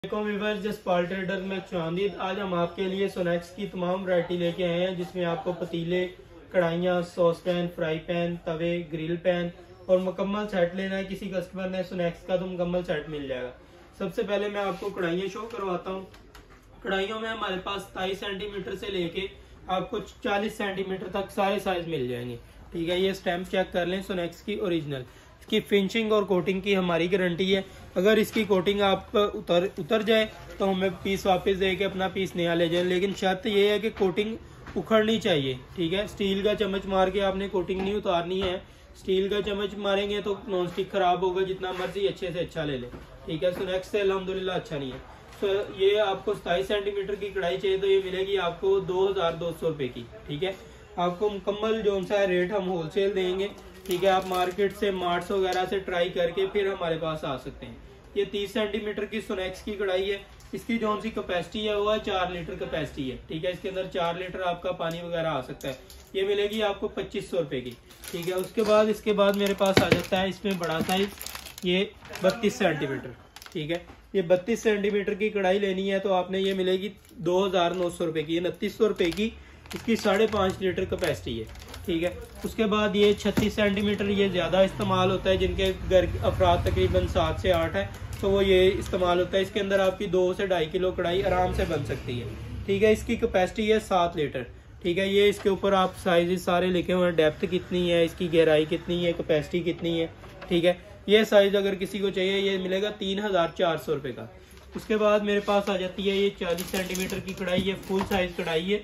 Viewers just पाल trader में खुशामदीद। आज हम आपके लिए सोनेक्स की तमाम वैरायटी लेके आए हैं, जिसमें आपको पतीले, कढ़ाइयाँ, सॉस पैन, फ्राई पैन, तवे, ग्रिल पैन और मुकम्मल सेट लेना है किसी कस्टमर ने सोनेक्स का तो मुकम्मल सेट मिल जाएगा। सबसे पहले मैं आपको कढ़ाइयाँ शो करवाता हूँ। कढ़ाइयों में हमारे पास 27 सेंटीमीटर से लेके आपको 40 सेंटीमीटर तक सारे साइज मिल जाएंगे। ठीक है, ये स्टैम्प चेक कर लें सोनेक्स की ओरिजिनल। इसकी फिनिशिंग और कोटिंग की हमारी गारंटी है। अगर इसकी कोटिंग आप उतर जाए तो हमें पीस वापस दे के अपना पीस नया ले जाए, लेकिन शर्त ये है कि कोटिंग उखड़नी चाहिए। ठीक है, स्टील का चम्मच मार के आपने कोटिंग नहीं उतारनी है। स्टील का चम्मच मारेंगे तो नॉन स्टिक खराब होगा, जितना मर्जी अच्छे से अच्छा ले लें। ठीक है, सोनेक्स से अल्हम्दुलिल्लाह अच्छा नहीं है। तो ये आपको 27 सेंटीमीटर की कढ़ाई चाहिए तो ये मिलेगी आपको 2200 रुपये की। ठीक है, आपको मुकम्मल जो सा रेट हम होलसेल देंगे। ठीक है, आप मार्केट से मार्ट्स वगैरह से ट्राई करके फिर हमारे पास आ सकते हैं। ये 30 सेंटीमीटर की सोनेक्स की कढ़ाई है। इसकी जो सी कैपेसिटी है वो है 4 लीटर कैपेसिटी है। ठीक है, इसके अंदर 4 लीटर आपका पानी वगैरह आ सकता है। ये मिलेगी आपको 2500 रुपये की। ठीक है, इसके बाद मेरे पास आ जाता है इसमें बड़ा साइज, ये 32 सेंटीमीटर। ठीक है, ये 32 सेंटीमीटर की कढ़ाई लेनी है तो आपने ये मिलेगी 2900 रुपये की, 2900 रुपये की। इसकी 5.5 लीटर कैपेसिटी है। ठीक है, उसके बाद ये 36 सेंटीमीटर, ये ज़्यादा इस्तेमाल होता है जिनके घर अफराद तकरीबन 7 से 8 है तो वो ये इस्तेमाल होता है। इसके अंदर आपकी 2 से 2.5 किलो कढ़ाई आराम से बन सकती है। ठीक है, इसकी कैपेसिटी है 7 लीटर। ठीक है, ये इसके ऊपर आप साइज सारे लिखे हुए हैं, डेप्थ कितनी है, इसकी गहराई कितनी है, कैपेसिटी कितनी है। ठीक है, ये साइज अगर किसी को चाहिए ये मिलेगा 3400 रुपये का। उसके बाद मेरे पास आ जाती है ये 40 सेंटीमीटर की कढ़ाई, ये फुल साइज कढ़ाई है।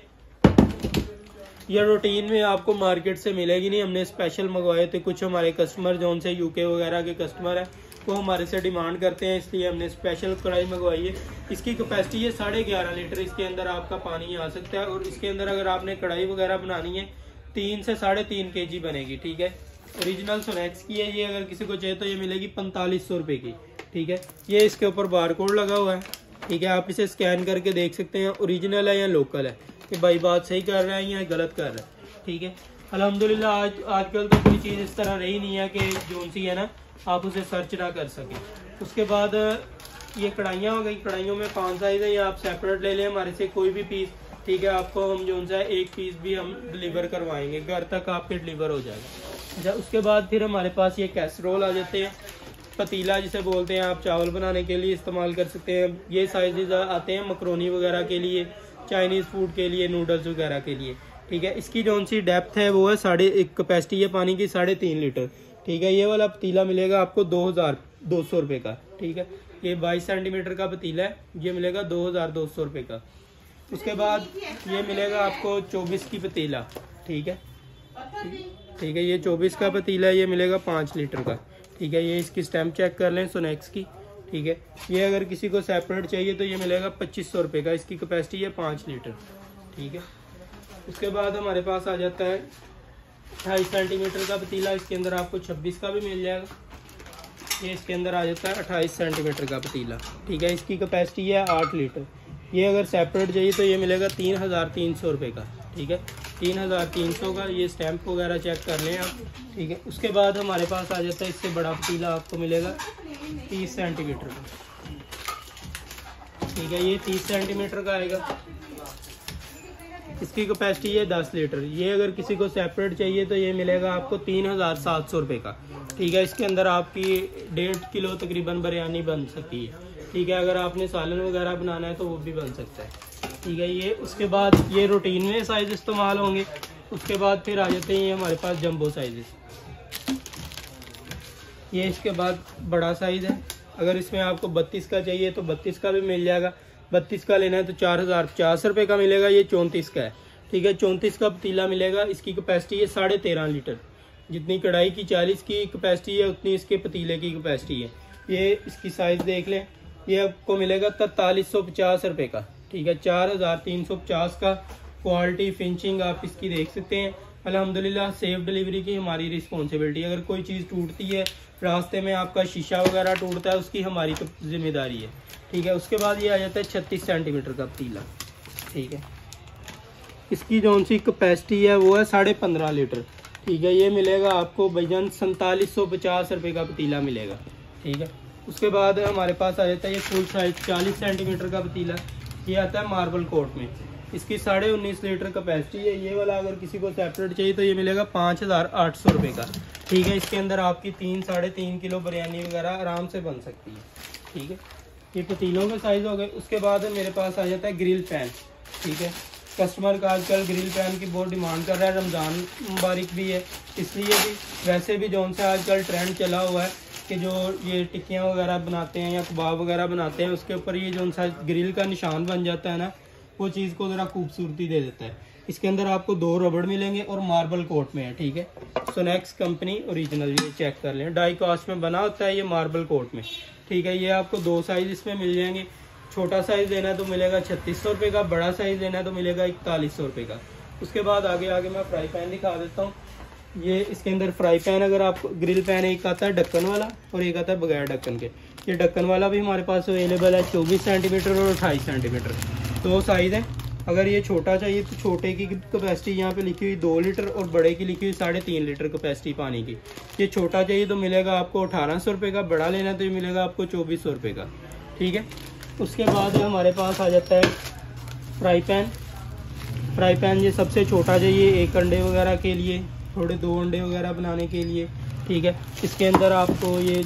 यह रूटीन में आपको मार्केट से मिलेगी नहीं, हमने स्पेशल मंगवाए थे। कुछ हमारे कस्टमर जो उनसे यूके वगैरह के कस्टमर हैं वो हमारे से डिमांड करते हैं, इसलिए हमने स्पेशल कढ़ाई मंगवाई है। इसकी कैपेसिटी है 11.5 लीटर, इसके अंदर आपका पानी आ सकता है। और इसके अंदर अगर आपने कढ़ाई वगैरह बनानी है 3 से 3.5 kg बनेगी। ठीक है, ओरिजिनल सोनेक्स की है ये। अगर किसी को चाहिए तो ये मिलेगी 4500 रुपये की। ठीक है, ये इसके ऊपर बारकोड लगा हुआ है। ठीक है, आप इसे स्कैन करके देख सकते हैं ओरिजिनल है या लोकल है, कि भाई बात सही कर रहा है या गलत कर रहा है। ठीक है, अल्हम्दुलिल्लाह आजकल तो कोई चीज़ इस तरह रही नहीं है कि जो सी है ना आप उसे सर्च ना कर सकें। उसके बाद ये कढ़ाइयाँ हो गई। कढ़ाइयों में 5 साइज है, या आप सेपरेट ले लें हमारे से कोई भी पीस। ठीक है, आपको हम जो सा एक पीस भी हम डिलीवर करवाएंगे, घर तक आपके डिलीवर हो जाएगा। अच्छा, उसके बाद फिर हमारे पास ये कैसरोल आ जाते हैं, पतीला जिसे बोलते हैं, आप चावल बनाने के लिए इस्तेमाल कर सकते हैं। ये साइजेज आते हैं मकरोनी वगैरह के लिए, चाइनीज़ फूड के लिए, नूडल्स वगैरह के लिए। ठीक है, इसकी जो सी डेप्थ है वो है कैपेसिटी है पानी की 3.5 लीटर। ठीक है, ये वाला पतीला मिलेगा आपको 2200 रुपये का। ठीक है, ये 22 सेंटीमीटर का पतीला है, ये मिलेगा 2200 रुपये का। उसके बाद ये मिलेगा आपको 24 की पतीला। ठीक है, ठीक है, ये 24 का पतीला है, ये मिलेगा 5 लीटर का। ठीक है, ये इसकी स्टैम्प चेक कर लें सोनेक्स की। ठीक है, ये अगर किसी को सेपरेट चाहिए तो ये मिलेगा 2500 रुपये का। इसकी कैपेसिटी है 5 लीटर। ठीक है, उसके बाद हमारे पास आ जाता है 28 सेंटीमीटर का पतीला। इसके अंदर आपको 26 का भी मिल जाएगा। ये इसके अंदर आ जाता है 28 सेंटीमीटर का पतीला। ठीक है, इसकी कैपेसिटी है 8 लीटर। ये अगर सेपरेट चाहिए तो ये मिलेगा 3300 रुपये का। ठीक है, 3300 का। ये स्टैम्प वगैरह चेक कर लें आप। ठीक है, उसके बाद हमारे पास आ जाता है इससे बड़ा पतीला, आपको मिलेगा 30 सेंटीमीटर का। ठीक है, ये 30 सेंटीमीटर का आएगा। इसकी कैपेसिटी है 10 लीटर। ये अगर किसी को सेपरेट चाहिए तो ये मिलेगा आपको 3700 रुपये का। ठीक है, इसके अंदर आपकी 1.5 किलो तकरीबन बिरयानी बन सकती है। ठीक है, अगर आपने सालन वगैरह बनाना है तो वो भी बन सकता है। ठीक है, ये उसके बाद ये रूटीन में साइज इस्तेमाल होंगे। उसके बाद फिर आ जाते हैं हमारे पास जंबो साइजेस। ये इसके बाद बड़ा साइज है। अगर इसमें आपको 32 का चाहिए तो 32 का भी मिल जाएगा। 32 का लेना है तो 4050 रुपये का मिलेगा। ये 34 का है। ठीक है, 34 का पतीला मिलेगा। इसकी कैपेसिटी है 13.5 लीटर। जितनी कढ़ाई की 40 की कैपेसिटी है उतनी इसके पतीले की कैपेसिटी है। ये इसकी साइज़ देख लें, ये आपको मिलेगा 4350 रुपये का। ठीक है, 4350 का। क्वालिटी फिनिशिंग आप इसकी देख सकते हैं। अल्हम्दुलिल्लाह सेफ डिलीवरी की हमारी रिस्पॉन्सिबिलिटी। अगर कोई चीज़ टूटती है, रास्ते में आपका शीशा वगैरह टूटता है, उसकी हमारी जिम्मेदारी है। ठीक है, उसके बाद ये आ जाता है 36 सेंटीमीटर का पतीला। ठीक है, इसकी जो सी कैपेसिटी है वो है 15.5 लीटर। ठीक है, ये मिलेगा आपको भैया 4750 रुपये का पतीला मिलेगा। ठीक है, उसके बाद हमारे पास आ जाता है ये फुल साइज 40 सेंटीमीटर का पतीला। ये आता है मार्बल कोट में। इसकी 19.5 लीटर कैपेसिटी है। ये वाला अगर किसी को सेपरेट चाहिए तो ये मिलेगा 5,800 रुपये का। ठीक है, इसके अंदर आपकी 3-3.5 किलो बिरयानी वगैरह आराम से बन सकती है। ठीक है, ये पतीलों के साइज़ हो गए। उसके बाद मेरे पास आ जाता है ग्रिल पैन। ठीक है, कस्टमर का आजकल ग्रिल पैन की बहुत डिमांड कर रहा है, रमज़ान मुबारक भी है इसलिए भी। वैसे भी जो सा आजकल ट्रेंड चला हुआ है कि जो ये टिक्कियाँ वगैरह बनाते हैं या कबाब वगैरह बनाते हैं उसके ऊपर ये जो सा ग्रिल का निशान बन जाता है ना, वो चीज़ को ज़रा खूबसूरती दे देता है। इसके अंदर आपको 2 रबड़ मिलेंगे और मार्बल कोट में है। ठीक है, सोनेक्स कंपनी ओरिजिनल, ये चेक कर लें, डाई कास्ट में बना होता है ये मार्बल कोट में। ठीक है, ये आपको 2 साइज़ इसमें मिल जाएंगे। छोटा साइज़ लेना है तो मिलेगा 3600 रुपये का, बड़ा साइज़ लेना है तो मिलेगा 4100 रुपये का। उसके बाद आगे मैं फ्राई पैन दिखा देता हूँ। ये इसके अंदर फ्राई पैन, अगर आपको ग्रिल पैन एक आता है ढक्कन वाला और एक आता है बगैर ढक्कन के। ये ढक्कन वाला भी हमारे पास अवेलेबल है, 24 सेंटीमीटर और 28 सेंटीमीटर 2 साइज़ है। अगर ये छोटा चाहिए तो छोटे की कैपेसिटी यहाँ पे लिखी हुई 2 लीटर और बड़े की लिखी हुई 3.5 लीटर कैपेसिटी पानी की। ये छोटा चाहिए तो मिलेगा आपको 1800 रुपये का, बड़ा लेना तो ये मिलेगा आपको 2400 रुपये का। ठीक है, उसके बाद हमारे पास आ जाता है फ्राई पैन। फ्राई पैन ये सबसे छोटा चाहिए, 1 अंडे वगैरह के लिए, थोड़े 2 अंडे वगैरह बनाने के लिए। ठीक है, इसके अंदर आपको ये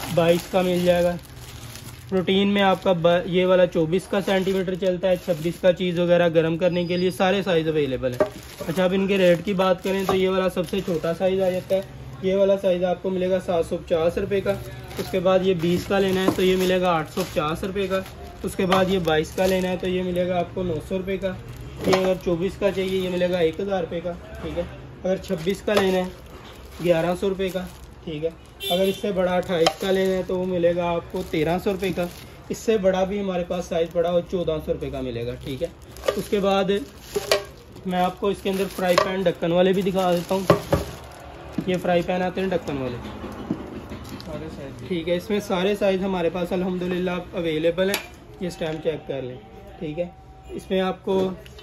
22 का मिल जाएगा। प्रोटीन में आपका ये वाला 24 का सेंटीमीटर चलता है, 26 का चीज़ वगैरह गर्म करने के लिए सारे साइज़ अवेलेबल है। अच्छा, अब इनके रेट की बात करें तो ये वाला सबसे छोटा साइज़ आ जाता है। ये वाला साइज़ आपको मिलेगा 750 रुपये का। उसके बाद ये 20 का लेना है तो ये मिलेगा 850 रुपये का। उसके बाद ये 22 का लेना है तो ये मिलेगा आपको 900 रुपये का। ये अगर 24 का चाहिए ये मिलेगा 1000 रुपये का। ठीक है, अगर 26 का लेना है 1100 रुपये का। ठीक है, अगर इससे बड़ा 28 का लेना है तो वो मिलेगा आपको 1300 रुपये का। इससे बड़ा भी हमारे पास साइज़ बड़ा और 1400 रुपये का मिलेगा। ठीक है, उसके बाद मैं आपको इसके अंदर फ्राई पैन ढक्कन वाले भी दिखा देता हूँ। ये फ्राई पैन आते हैं ढक्कन वाले सारे साइज़। ठीक है, इसमें सारे साइज़ हमारे पास अल्हम्दुलिल्लाह अवेलेबल है। ये स्टैम्प चेक कर लें। ठीक है, इसमें आपको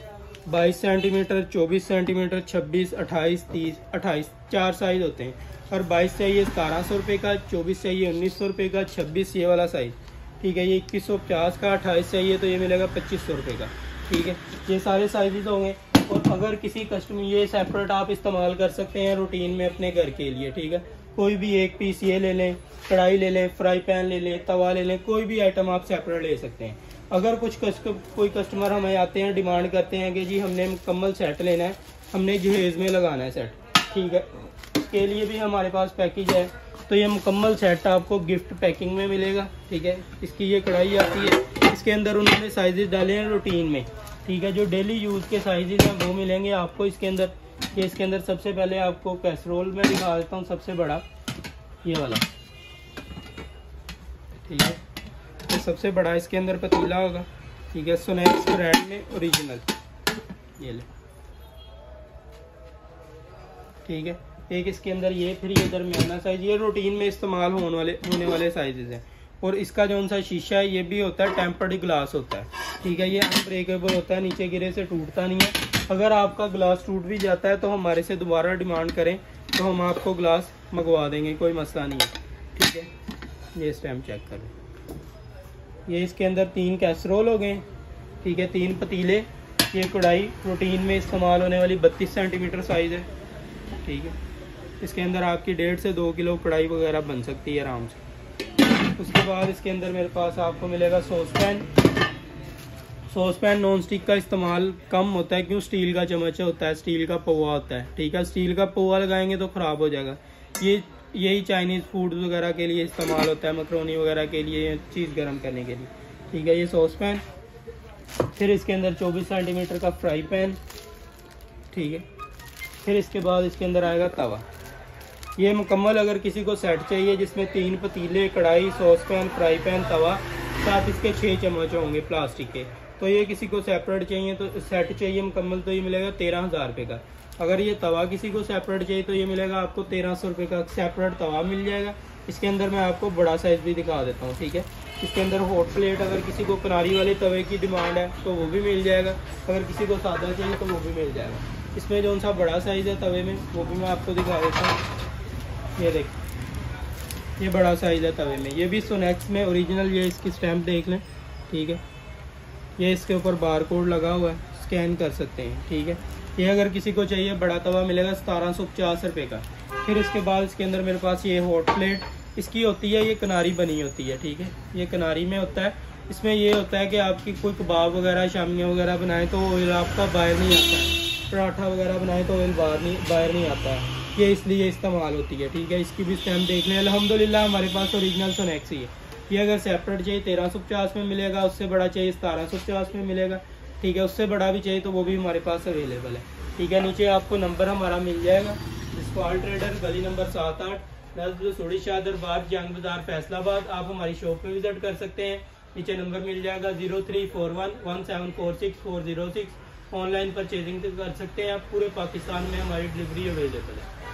22 सेंटीमीटर, 24 सेंटीमीटर, 26, 28, 30, 28 4 साइज़ होते हैं। और 22 चाहिए 1700 रुपये का, 24 चाहिए 1900 रुपये का, 26 ये वाला साइज़। ठीक है, ये 2150 का, 28 चाहिए तो ये मिलेगा 2500 रुपये का। ठीक है, ये सारे साइज़ होंगे। और अगर किसी कस्टमर ये सेपरेट आप इस्तेमाल कर सकते हैं रूटीन में अपने घर के लिए। ठीक है, कोई भी एक पीस ये ले लें, कढ़ाई ले लें, फ्राई पैन ले लें, तवा ले लें, कोई भी आइटम आप सेपरेट ले सकते हैं। अगर कोई कस्टमर हमें आते हैं डिमांड करते हैं कि जी हमने मुकम्मल सेट लेना है, हमने जहेज़ में लगाना है सेट। ठीक है, इसके लिए भी हमारे पास पैकेज है। तो ये मुकम्मल सेट आपको गिफ्ट पैकिंग में मिलेगा। ठीक है, इसकी ये कढ़ाई आती है, इसके अंदर उन्होंने साइजेस डाले हैं रूटीन में। ठीक है, जो डेली यूज़ के साइजेस हैं वो मिलेंगे आपको इसके अंदर। ये इसके अंदर सबसे पहले आपको कैसरोल में दिखा देता हूँ, सबसे बड़ा ये वाला। ठीक है, तो सबसे बड़ा इसके अंदर पतीला होगा। ठीक है, सोनेक्स ब्रांड में ओरिजिनल ये ले। ठीक है, एक इसके अंदर ये, फिर ये दरमियाना साइज, ये रूटीन में इस्तेमाल होने वाले साइजेस हैं। और इसका जो सा शीशा है ये भी होता है टेम्पर्ड ग्लास होता है। ठीक है, ये अनब्रेकेबल होता है, नीचे गिरे से टूटता नहीं है। अगर आपका ग्लास टूट भी जाता है तो हमारे से दोबारा डिमांड करें तो हम आपको ग्लास मंगवा देंगे, कोई मसला नहीं है। ठीक है, ये स्टैम्प चेक करें। ये इसके अंदर 3 कैसरोल हो गए। ठीक है, 3 पतीले, ये कढ़ाई रूटीन में इस्तेमाल होने वाली 32 सेंटीमीटर साइज़ है। ठीक है, इसके अंदर आपकी 1.5 से 2 किलो कढ़ाई वगैरह बन सकती है आराम से। उसके बाद इसके अंदर मेरे पास आपको मिलेगा sauce pan. Sauce pan non stick का इस्तेमाल कम होता है, क्यों? स्टील का चम्मच होता है, स्टील का पौवा होता है। ठीक है, स्टील का पौवा लगाएंगे तो ख़राब हो जाएगा। यही चाइनीज़ फूड वगैरह के लिए इस्तेमाल होता है, मकरोनी वगैरह के लिए, चीज़ गर्म करने के लिए। ठीक है, ये सॉस पैन। फिर इसके अंदर 24 सेंटीमीटर का फ्राई पैन। ठीक है, फिर इसके बाद इसके अंदर आएगा तवा। ये मुकम्मल अगर किसी को सेट चाहिए जिसमें 3 पतीले, कढ़ाई, सॉस पैन, फ्राई पैन, तवा, साथ इसके 6 चम्मच होंगे प्लास्टिक के, तो ये किसी को सेपरेट चाहिए तो सेट चाहिए मुकम्मल तो ये मिलेगा 13,000 रुपये का। अगर ये तवा किसी को सेपरेट चाहिए तो ये मिलेगा आपको 1300 रुपये का सेपरेट तवा मिल जाएगा। इसके अंदर मैं आपको बड़ा साइज़ भी दिखा देता हूँ। ठीक है, इसके अंदर हॉट प्लेट, अगर किसी को करारी वाले तवे की डिमांड है तो वो भी मिल जाएगा, अगर किसी को सादा चाहिए तो वो भी मिल जाएगा। इसमें जो सा बड़ा साइज़ है तवे में वो भी मैं आपको दिखा देता हूँ। ये देख, ये बड़ा साइज़ है तवे में। ये भी सोनेक्स में ओरिजिनल, ये इसकी स्टैम्प देख लें, ठीक है। ये इसके ऊपर बार कोड लगा हुआ है, स्कैन कर सकते हैं, ठीक है। ये अगर किसी को चाहिए बड़ा तवा मिलेगा 1750 रुपये का। फिर इसके बाद इसके अंदर मेरे पास ये हॉट प्लेट इसकी होती है, ये किनारी बनी होती है, ठीक है। ये किनारी में होता है, इसमें ये होता है कि आपकी कोई कबाब वगैरह शामियाँ वगैरह बनाएं तो ऑयल आपका बाहर नहीं आता है, पराठा वगैरह बनाएं तो ऑयल बाहर नहीं आता है, ये इसलिए इस्तेमाल होती है, ठीक है। इसकी भी स्टैम्प देख लें। अल्हम्दुलिल्लाह हमारे पास ओरिजिनल सोनेक्स ही है। ये अगर सेपरेट चाहिए 1350 में मिलेगा, उससे बड़ा चाहिए 1750 में मिलेगा, ठीक है। उससे बड़ा भी चाहिए तो वो भी हमारे पास अवेलेबल है, ठीक है। नीचे आपको नंबर हमारा मिल जाएगा, इस्पाल ट्रेडर, गली नंबर 7-8, नज़र सूड़ी शाह दरबार, जंग बाजार, फैसलाबाद। आप हमारी शॉप पे विजिट कर सकते हैं। नीचे नंबर मिल जाएगा 03411746 406। ऑनलाइन परचेजिंग कर सकते हैं आप। पूरे पाकिस्तान में हमारी डिलीवरी अवेलेबल है।